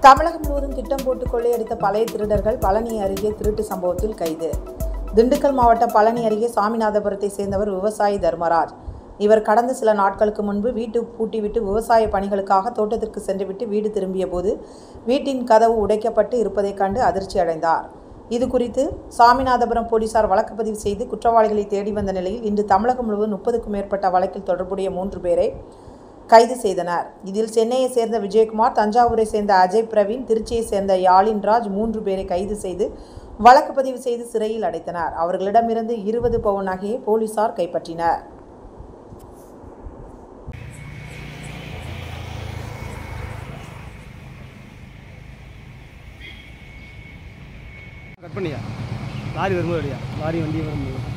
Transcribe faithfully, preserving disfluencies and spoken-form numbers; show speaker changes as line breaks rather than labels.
தமிழகம் முழுவதும் திட்டம் போட்டு கொள்ளையடித்த பழைய திருடர்கள் பழனி அருகே திருட்டு சம்பவத்தில் கைது. திண்டுக்கல் மாவட்டம் பழனி அருகே சாமிநாதபுரத்தை சேர்ந்தவர் விவசாயி தர்மராஜ். இவர் கடந்த சில நாட்களுக்கு முன்பு வீட்டு பூட்டிவிட்டு விவசாய பணிகளுக்காக தோட்டத்திற்கு சென்றுவிட்டு வீடு திரும்பிய போது வீட்டின் கதவு உடைக்கப்பட்டு இருப்பதைக் கண்டு அதிர்ச்சி அடைந்தார். இது குறித்து சாமிநாதபுரம் போலீசார் வழக்கு பதிவு செய்து குற்றவாளிகளை தேடி வந்த நிலையில் இன்று தமிழகம் முழுவதும் முப்பதுக்கும் மேற்பட்ட வழக்கில் தொடர்புடைய மூன்று பேரை கைது செய்தனர். இதில் சென்னையை சேர்ந்த விஜயகுமார், தஞ்சாவூரை சேர்ந்த அஜய் பிரவீன், திருச்சியை சேர்ந்த யாழின்ராஜ் மூன்று பேரை கைது செய்து வழக்கு பதிவு செய்து சிறையில் அடைத்தனர். அவர்களிடமிருந்து இருபது பவுன் நகையை போலீசார் கைப்பற்றினர்.
கட் பண்ணியா லாரி வரும்போது லாரி வண்டி வரும்போது